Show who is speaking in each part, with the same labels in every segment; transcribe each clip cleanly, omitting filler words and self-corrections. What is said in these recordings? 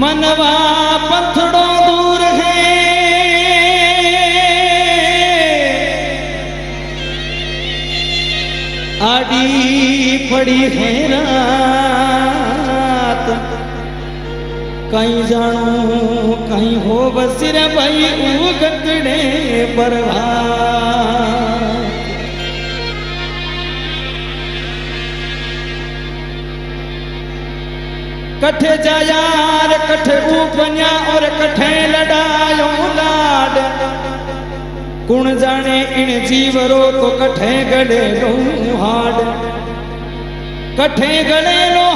Speaker 1: मनवा पथड़ो दूर है आड़ी पड़ी है रात कहीं जानू कहीं हो बसिर भाई उगतड़े परवा कठे जा यार कठे ऊपन्या और कठे लड़ायो लाड कुण जाने इन जीवरो तो कठे गड़े लो हाड कठे गड़े लो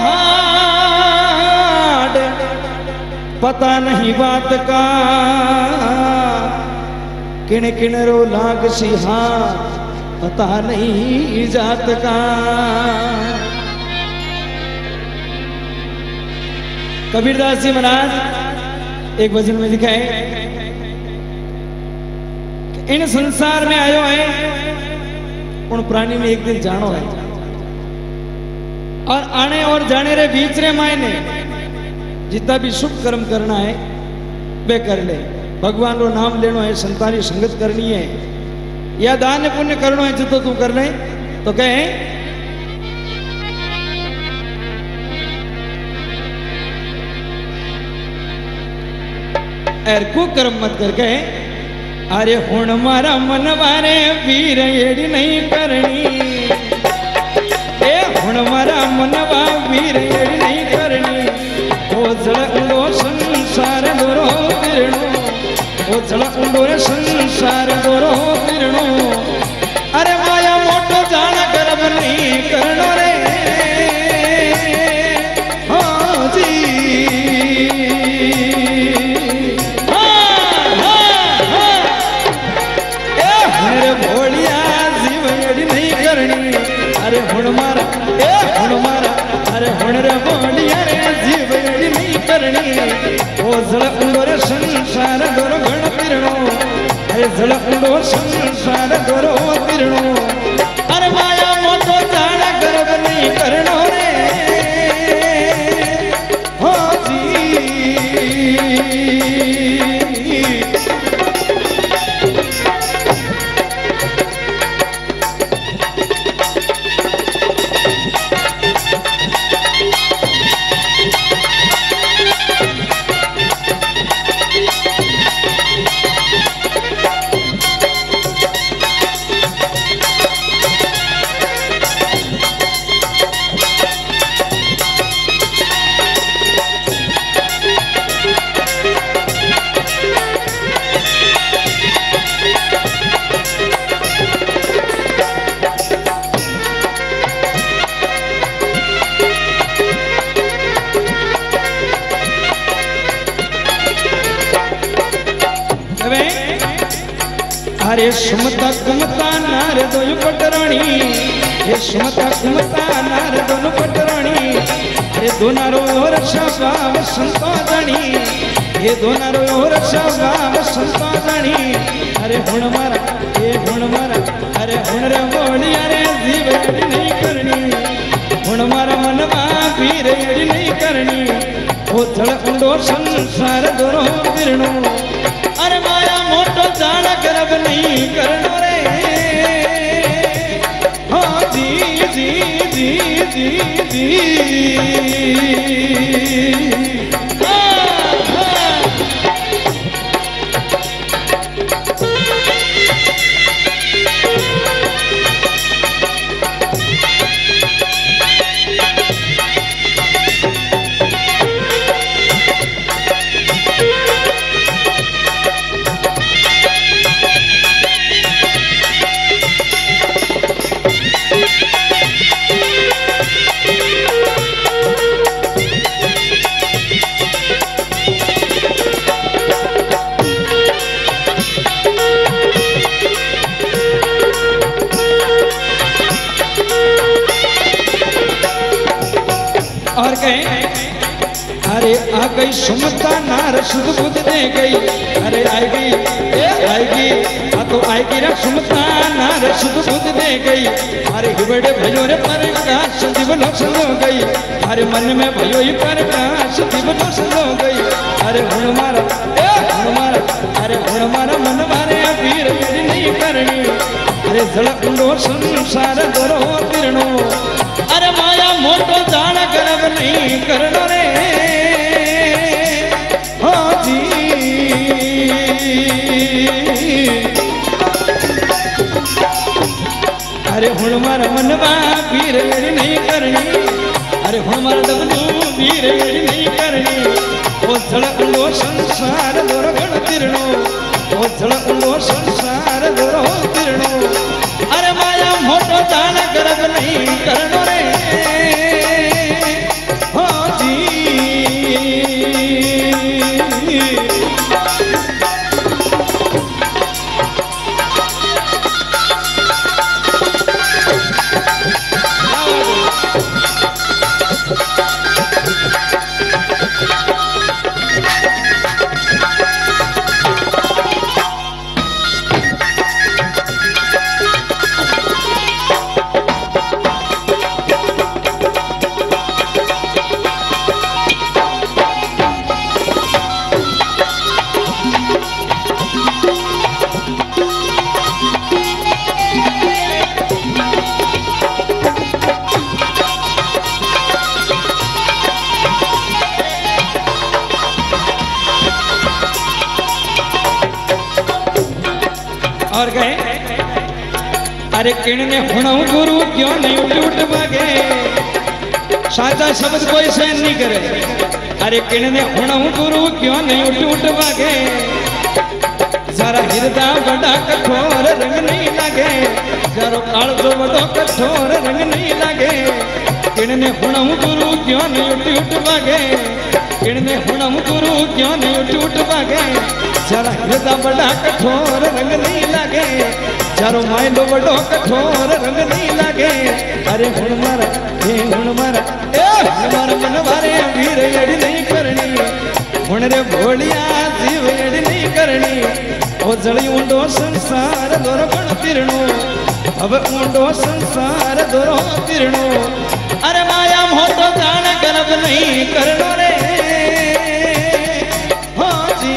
Speaker 1: हाड पता नहीं बात का किन किन रो लाग सिहा पता नहीं जात का। कबीरदास जी महाराज एक भजन में लिखा है कि इन संसार में आयो है उन प्राणी में एक दिन जानो है और आने और जाने रे बीच रे मायने जितना भी शुभ कर्म करना है वे कर ले भगवान रो नाम लेनो है संतानी संगत करनी है या दान पुण्य करनो है जितो तू कर ले तो कहे एर कुकर्म मत करके अरे हुण मारा मन वारे वीर एड़ी नहीं करनी ए हुण मारा मनवा वीर एड़ी नहीं करनी ओ जड़ उड़ो संसार दोरो फिरणो ओ जड़ उड़ो रे संसार दोरो फिरणो अरे माया मोटो जान गर्भ नहीं करनो रे हाँ जी अरे हुण मारा ए हुण मारा अरे हुण रे बोलिया रे जीव एड़ी नहीं करनी ओ जल उड़ो रे संसार दोरो गण फिरणो अरे जल उड़ो संसार दोरो फिरणो अरे माया मोटो जान गर्भ नहीं करनो रे हो जी अरे सुमता कुमता नार दोन पटराणी हे सुमता कुमता नार दोन पटराणी अरे दोनारो रक्षा भाव संतो जाणी हे दोनारो रक्षा भाव संतो जाणी अरे हुण मारा हे हुण मारा अरे हुण रे बोलिया रे जीव एड़ी नहीं करनी हुण मारा मनवा वीर एड़ी नहीं करनी ओ जड़ उड़ो संसार दोरो फिरणो अरे माया मोटो जान गर्भ नहीं करनो रे हाँ जी जी जी जी जी और कहें अरे आ गई सुमता नार सुध बुध दे गई अरे आएगी तो आएगी रे सुमता नार सुध बुध दे गई अरे हिबड़े भयो रे प्रकाश दिवलो संग गई अरे मन में भयो ही प्रकाश दिवलो संग गई अरे हुण मारा अरे हुण मारा मन मारे वीर मेरी नहीं करनी अरे जलकुंडो संसार दोरो तीर्णो अरे माया मोटो जान करब नहीं करनो रे हो जी अरे हुण मारा मनवा वीर मेरी नहीं करनी अरे हुण मारा डबलू वीर मेरी नहीं करनी ओ जलकुंडो संसार दोरो गण तीर्णो ओ जलकुंडो संसार दोरो तीर्णो अरे माया मोटो जान करब नहीं करनो रे हो जी और गए अरे किण ने हुणऊ गुरु क्यों नहीं उठ भागे साचा शब्द कोई सहन नहीं करे अरे किण ने हुणऊ गुरु क्यों नहीं उठ भागे जरा हृदय बड़ा कठोर रंग नहीं लगे जरो काल जो बड़ो कठोर रंग नहीं लगे किण ने हुणऊ गुरु क्यों नहीं उठ भागे किण ने हुणऊ गुरु क्यों नहीं उठ भागे जरा हृदय बड़ा कठोर रंग नहीं लगे जरो माइलो बड़ो कठोर रंग नहीं लगे अरे हुण मारा हे हुण मारा मन मारे वीर एड़ी नहीं करनी हुण रे भोलिया जीव एड़ी नहीं करनी ओ जड़ी ऊंडो संसार दोरो गण तीर्णो अब ऊंडो संसार दोरो तीर्णो अरे माया मोटो जान करब नहीं करनो रे हो जी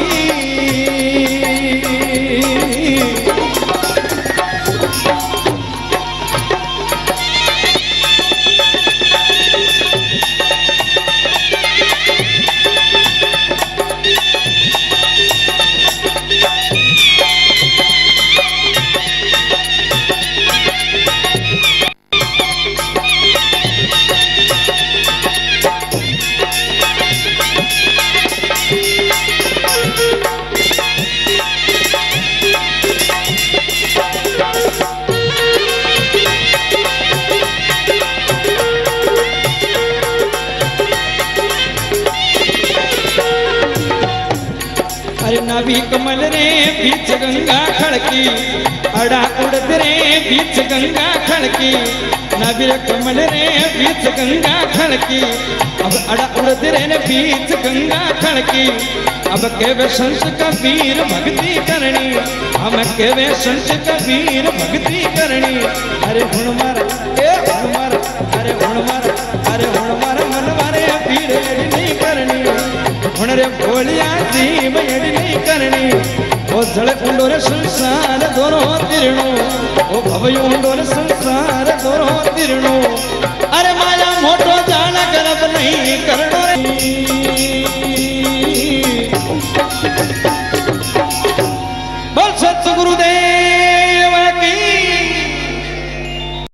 Speaker 1: नाभी कमल रे बीच गंगा खड़की अड़ा उड़द रे बीच गंगा खड़की नाभी कमल रे बीच गंगा खड़की अब अड़ा उड़द रे बीच गंगा खड़की अब केवे संत कबीर भक्ति करनी हम केवे संत कबीर भक्ति करनी अरे हुण मारा हुण मारा अरे हुण मारा अरे हुण मारा मन मारे पीड़ नहीं करनी हुण रे भोलिया जीव एड़ी नहीं करनी ओ जलकुंडो रे संसार दोरो तीर्णो ओ भवयुंडो रे संसार दोरो तीर्णो